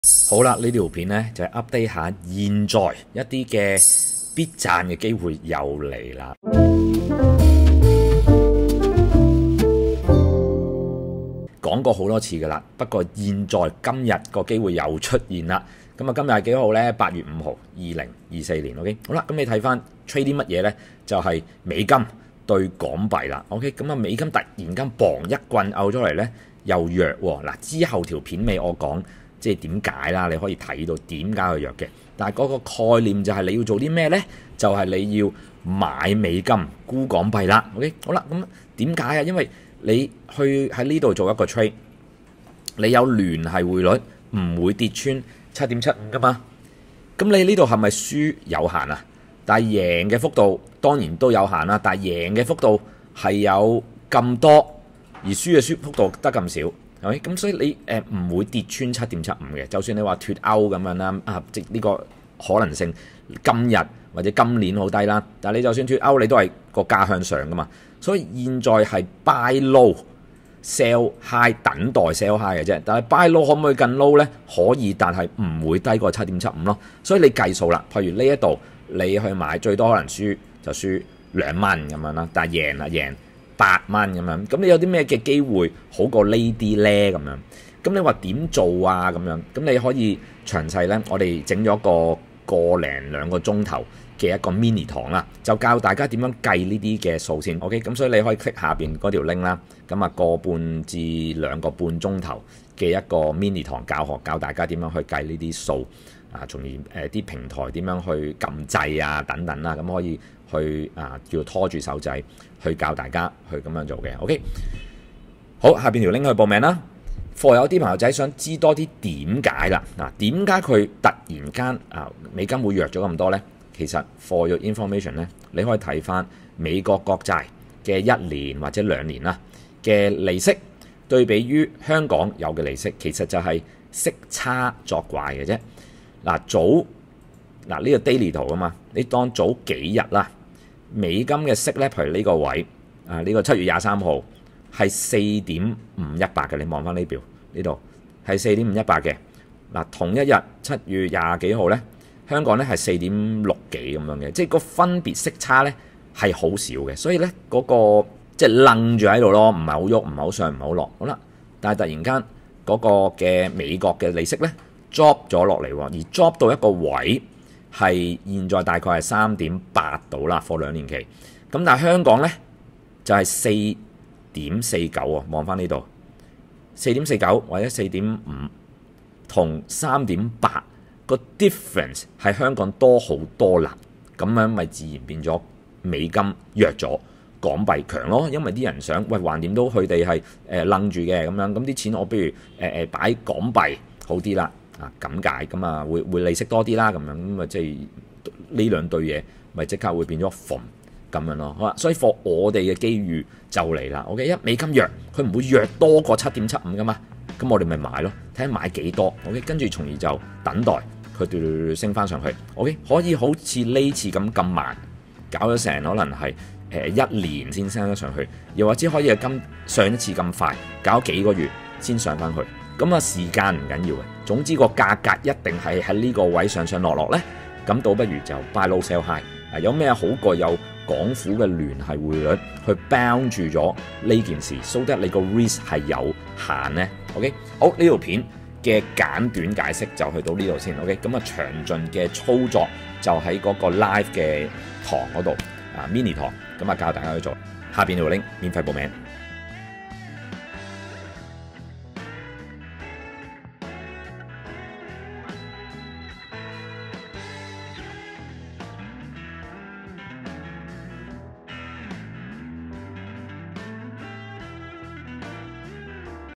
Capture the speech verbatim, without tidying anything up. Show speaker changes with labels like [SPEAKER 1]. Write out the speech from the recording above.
[SPEAKER 1] 好啦，呢條片呢就係 update 下現在一啲嘅必賺嘅機會又嚟啦。講過好多次噶啦，不過現在今日個機會又出現啦。咁啊，今日係幾號呢？八月五號，二零二四年。OK， 好啦，咁你睇翻 trade 啲乜嘢呢？就係、是、美金對港幣啦。OK， 咁啊，美金突然間嘣一棍拗咗嚟呢，又弱喎。嗱，之後條片尾我講即係點解啦，你可以睇到點解佢弱嘅。但係嗰個概念就係你要做啲咩呢？就係、是、你要買美金沽港幣啦。OK， 好啦，咁點解啊？因為你去喺呢度做一個 trade， 你有聯繫匯率唔會跌穿七點七五噶嘛？咁你呢度係咪輸有限啊？但係贏嘅幅度當然都有限啦。但係贏嘅幅度係有咁多，而輸嘅輸幅度得咁少，係咪？咁所以你誒唔會跌穿七點七五嘅。就算你話脫歐咁樣啦，啊，即呢個可能性今日或者今年好低啦。但係你就算脫歐，你都係個價向上噶嘛。所以現在係 buy low sell high， 等待 sell high 嘅啫。但係 buy low 可唔可以更 low 呢？可以，但係唔會低過七點七五咯。所以你計數啦，譬如呢一度你去買，最多可能輸就輸兩蚊咁樣啦，但係贏啦贏八蚊咁樣。咁你有啲咩嘅機會好過呢啲呢？咁樣咁你話點做啊？咁樣咁你可以詳細呢，我哋整咗個個零兩個鐘頭嘅一個 mini 堂啦，就教大家點樣計呢啲嘅數先 ，OK？ 咁所以你可以 click 下邊嗰條 link 啦，咁啊個半至兩個半鐘頭嘅一個 mini 堂教學，教大家點樣去計呢啲數啊，從而誒啲平台點樣去撳掣啊等等啦，咁可以去啊叫拖住手仔去教大家去咁樣做嘅 ，OK？ 好，下邊條 link 去報名啦。課有啲朋友仔想知多啲點解啦，嗱點解佢突然間啊美金會弱咗咁多呢？其實 for your information 咧，你可以睇翻美國國債嘅一年或者兩年啦嘅利息，對比於香港有嘅利息，其實就係息差作怪嘅啫。嗱早嗱呢個 daily 圖啊嘛，你當早幾日啦，美金嘅息咧，譬如呢個位啊，呢、呢個七月廿三號係四點五一八嘅，你望翻呢表呢度係四點五一八嘅。嗱同一日七月廿幾號咧。香港咧係四點六幾咁樣嘅，即係個分別息差咧係好少嘅，所以咧嗰、嗰個即係愣住喺度咯，唔係好喐，唔係好上，唔係好落，好啦。但係突然間嗰個嘅美國嘅利息咧 drop 咗落嚟喎，而 drop 到一個位係現在大概係三點八度啦，貨兩年期。咁但係香港咧就係四點四九喎，望翻呢度四點四九或者四點五同三點八。個 difference 係香港多好多啦，咁樣咪自然變咗美金弱咗，港幣強咯。因為啲人想喂橫掂都佢哋係誒愣住嘅咁樣，咁啲錢我不如誒誒擺港幣好啲啦啊咁解，咁啊會會利息多啲啦咁樣，咁啊即係呢兩對嘢咪即刻會變咗逢咁樣咯。好啦，所以貨我哋嘅機遇就嚟啦。OK， 一美金弱，佢唔會弱多過七點七五噶嘛，咁我哋咪買咯，睇下買幾多。OK， 跟住從而就等待。佢升翻上去 ，OK， 可以好似呢次咁咁慢，搞咗成可能係誒一年先升得上去，又或者可以係今上一次咁快，搞幾個月先上翻去。咁啊時間唔緊要嘅，總之個價格一定係喺呢個位上上落落呢。咁倒不如就 buy low sell high。啊，有咩好過有港府嘅聯繫匯率去 bound 住咗呢件事 ，so that 你個 risk 係有限呢 OK， 好，呢條片嘅簡短解釋就去到呢度先 ，OK， 咁啊詳盡嘅操作就喺嗰個 live 嘅堂嗰度啊 mini 堂，咁啊教大家去做，下邊條 link 免費報名。